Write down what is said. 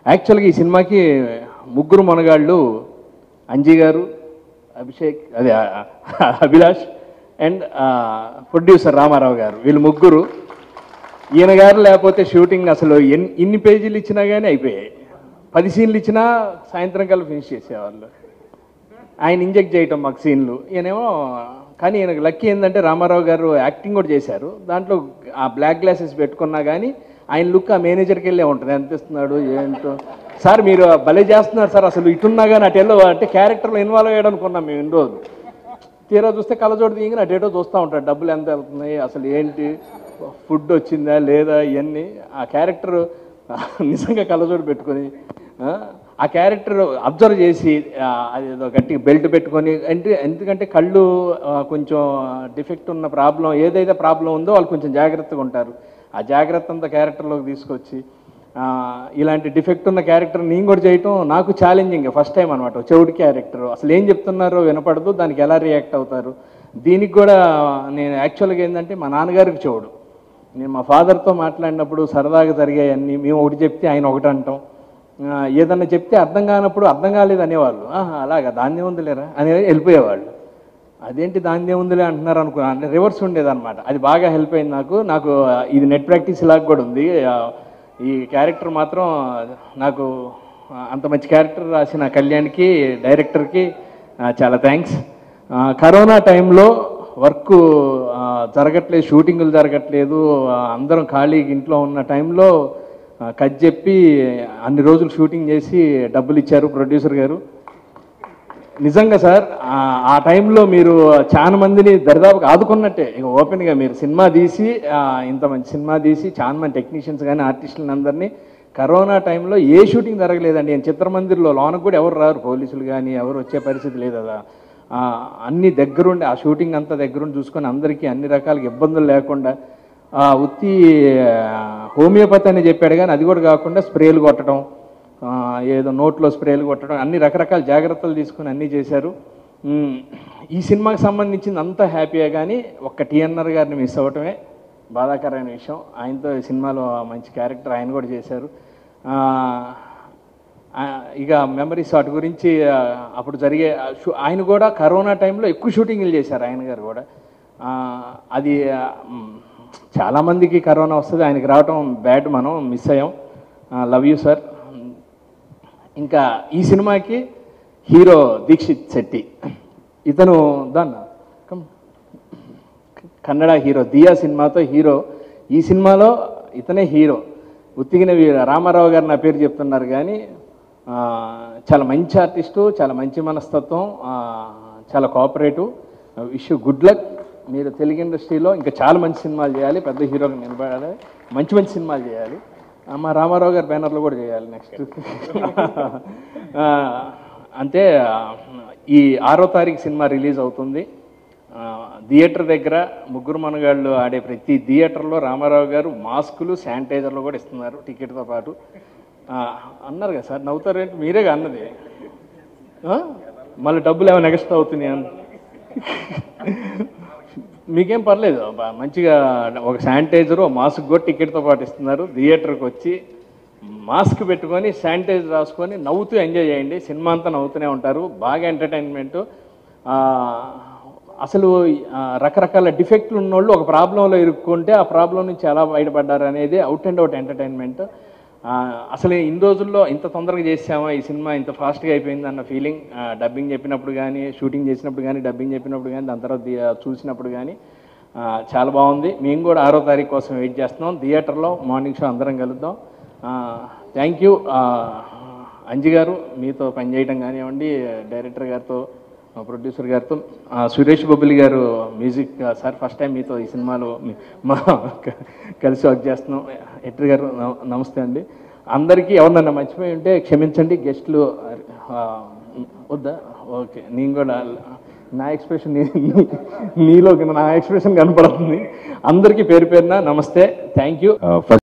యాక్చువల్గా ఈ సినిమాకి ముగ్గురు మనగాళ్ళు అంజీ గారు, అభిషేక్, అదే అభిలాష్ అండ్ ప్రొడ్యూసర్ రామారావు గారు, వీళ్ళు ముగ్గురు. ఈయన గారు లేకపోతే షూటింగ్ అసలు ఇన్ని పేజీలు ఇచ్చినా కానీ అయిపోయాయి. 10 సీన్లు ఇచ్చినా సాయంత్రం కల్లా ఫినిష్ చేసేవాళ్ళు. ఆయన ఇంజెక్ట్ చేయటం మాకు సీన్లు, ఈయనేమో. కానీ ఈయనకు లక్కీ ఏంటంటే రామారావు గారు యాక్టింగ్ కూడా చేశారు. దాంట్లో ఆ బ్లాక్ గ్లాసెస్ పెట్టుకున్నా కానీ ఆయన లుక్ ఆ మేనేజర్కి వెళ్ళే ఉంటుంది. ఎంత ఇస్తున్నాడు ఏంటో, సార్ మీరు భలే చేస్తున్నారు సార్, అసలు ఇటున్నా కానీ అటెల్లో అంటే క్యారెక్టర్లో ఇన్వాల్వ్ అయ్యాడు అనుకున్నాం మేము ఇన్ని రోజులు. తీరా చూస్తే కళ్ళజోడు దిగి అటేటో చూస్తూ ఉంటాడు, డబ్బులు ఎంత వెళ్తున్నాయి, అసలు ఏంటి, ఫుడ్ వచ్చిందా లేదా, ఇవన్నీ. ఆ క్యారెక్టర్ నిజంగా కళ్ళజోడు పెట్టుకొని ఆ క్యారెక్టర్ అబ్జర్వ్ చేసి అదేదో గట్టిగా బెల్ట్ పెట్టుకొని, ఎందుకంటే కళ్ళు కొంచెం డిఫెక్ట్ ఉన్న ప్రాబ్లం, ఏదైతే ప్రాబ్లం ఉందో వాళ్ళు కొంచెం జాగ్రత్తగా ఉంటారు. ఆ జాగ్రత్త అంతా క్యారెక్టర్లోకి తీసుకొచ్చి ఇలాంటి డిఫెక్ట్ ఉన్న క్యారెక్టర్ నేను కూడా చేయటం నాకు ఛాలెంజింగ్, ఫస్ట్ టైం అనమాట. చెవుడి క్యారెక్టర్, అసలు ఏం చెప్తున్నారో వినపడదు, దానికి ఎలా రియాక్ట్ అవుతారు. దీనికి కూడా నేను యాక్చువల్గా ఏంటంటే మా నాన్నగారికి చెవుడు. నేను మా ఫాదర్తో మాట్లాడినప్పుడు సరదాగా జరిగాయన్నీ మేము ఒకటి చెప్తే ఆయన ఒకటి అంటాం, ఏదన్నా చెప్తే అర్థం కానప్పుడు అర్థం కాలేదు అనేవాళ్ళు. అలాగా దాన్నే ఉందిలేరా అని వెళ్ళిపోయేవాళ్ళు. అదేంటి దాన్నే ఉందిలే అంటున్నారు అనుకున్నా, అంటే రివర్స్ ఉండేదన్నమాట. అది బాగా హెల్ప్ అయింది నాకు ఇది నెట్ ప్రాక్టీస్ లాగా కూడా ఉంది. ఈ క్యారెక్టర్ మాత్రం నాకు అంత మంచి క్యారెక్టర్ రాసిన కళ్యాణ్కి, డైరెక్టర్కి చాలా థ్యాంక్స్. కరోనా టైంలో వర్క్ జరగట్లేదు, షూటింగులు జరగట్లేదు, అందరం ఖాళీగా ఇంట్లో ఉన్న టైంలో కట్ చెప్పి అన్ని రోజులు షూటింగ్ చేసి డబ్బులు ఇచ్చారు ప్రొడ్యూసర్ గారు. నిజంగా సార్ ఆ టైంలో మీరు చాలా మందిని దరిదాపుగా ఆదుకున్నట్టే. ఇక ఓపెన్గా మీరు సినిమా తీసి ఇంత మంచి సినిమా తీసి చాలా మంది టెక్నీషియన్స్ కానీ ఆర్టిస్టులను అందరినీ, కరోనా టైంలో ఏ షూటింగ్ జరగలేదండి. నేను చిత్రమందిర్లో లోనకు కూడా ఎవరు రారు, పోలీసులు కానీ ఎవరు వచ్చే పరిస్థితి లేదు కదా. అన్ని దగ్గరుండి ఆ షూటింగ్ అంతా దగ్గరుండి చూసుకొని అందరికీ అన్ని రకాల ఇబ్బందులు లేకుండా, ఉత్తి హోమియోపతి అని చెప్పాడు కానీ అది కూడా కాకుండా స్ప్రేలు కొట్టడం, ఏదో నోట్లో స్ప్రేలు కొట్టడం, అన్ని రకరకాల జాగ్రత్తలు తీసుకుని అన్నీ చేశారు. ఈ సినిమాకి సంబంధించింది అంతా హ్యాపీయే, కానీ ఒక్క టీఎన్ఆర్ గారిని మిస్ అవ్వటమే బాధాకరమైన విషయం. ఆయనతో ఈ సినిమాలో మంచి క్యారెక్టర్ ఆయన కూడా చేశారు. ఇక మెమరీస్ వాటి గురించి అప్పుడు జరిగే ఆయన కూడా కరోనా టైంలో ఎక్కువ షూటింగ్లు చేశారు ఆయన గారు కూడా. అది చాలామందికి కరోనా వస్తుంది, ఆయనకి రావటం బ్యాడ్, మనం మిస్ అయ్యాం. Love you sir. ఇంకా ఈ సినిమాకి హీరో దీక్షిత్ శెట్టి, ఇతను కన్నడ హీరో, దియా సినిమాతో హీరో. ఈ సినిమాలో ఇతనే హీరో. ఉత్తిగిన రామారావు గారు నా పేరు చెప్తున్నారు కానీ చాలా మంచి ఆర్టిస్టు, చాలా మంచి మనస్తత్వం, చాలా cooperative. Wish you good luck. మీరు తెలుగు ఇండస్ట్రీలో ఇంకా చాలా మంచి సినిమాలు చేయాలి, పెద్ద హీరోగా నిలబడాలి, మంచి మంచి సినిమాలు చేయాలి. మా రామారావు గారి బ్యానర్లో కూడా చేయాలి నెక్స్ట్. అంతే. ఈ 6వ తారీఖు సినిమా రిలీజ్ అవుతుంది. థియేటర్ దగ్గర ముగ్గురు మనగాళ్ళు ఆడే ప్రతి థియేటర్లో రామారావు గారు మాస్కులు, శానిటైజర్లు కూడా ఇస్తున్నారు టికెట్తో పాటు. అన్నారు కదా సార్, నవ్వుతారేంటి, మీరేగా అన్నది. మళ్ళీ డబ్బులు ఏమైనా ఎక్స్ట్రా అవుతున్నాయి అని. మీకేం పర్లేదు, మంచిగా ఒక శానిటైజరు, మాస్క్ కూడా టికెట్తో పాటు ఇస్తున్నారు. థియేటర్కి వచ్చి మాస్క్ పెట్టుకొని శానిటైజర్ రాసుకొని నవ్వుతూ ఎంజాయ్ చేయండి. సినిమా అంతా నవ్వుతూనే ఉంటారు, బాగా ఎంటర్టైన్మెంటు. అసలు రకరకాల డిఫెక్ట్లు ఉన్నోళ్ళు ఒక ప్రాబ్లంలో ఇరుక్కుంటే ఆ ప్రాబ్లం నుంచి ఎలా బయటపడ్డారు అనేది అవుట్ అండ్ అవుట్ ఎంటర్టైన్మెంట్. అసలు ఇన్ని రోజుల్లో ఇంత తొందరగా చేసామా ఈ సినిమా, ఇంత ఫాస్ట్గా అయిపోయింది అన్న ఫీలింగ్. డబ్బింగ్ చెప్పినప్పుడు కానీ, షూటింగ్ చేసినప్పుడు కానీ, డబ్బింగ్ చెప్పినప్పుడు కానీ, దాని తర్వాత చూసినప్పుడు కానీ చాలా బాగుంది. మేము కూడా 6వ తారీఖు కోసం వెయిట్ చేస్తున్నాం. థియేటర్లో మార్నింగ్ షో అందరం కలుద్దాం. థ్యాంక్ యూ అంజి గారు, మీతో పనిచేయడం కానివ్వండి, డైరెక్టర్ గారితో, ప్రొడ్యూసర్ గారితో. సురేష్ బొబ్బిలి గారు మ్యూజిక్ సార్, ఫస్ట్ టైం మీతో ఈ సినిమాలో కలిసి వర్క్ చేస్తున్నాం. ఎడిటర్ గారు నమస్తే అండి. అందరికీ ఎవరినన్నా మర్చిపోయి ఉంటే క్షమించండి. గెస్ట్లు వద్దా? ఓకే. నేను కూడా నా ఎక్స్ప్రెషన్ నీలో నా ఎక్స్ప్రెషన్ కనపడుతుంది. అందరికీ పేరు పేరున నమస్తే, థ్యాంక్ యూ.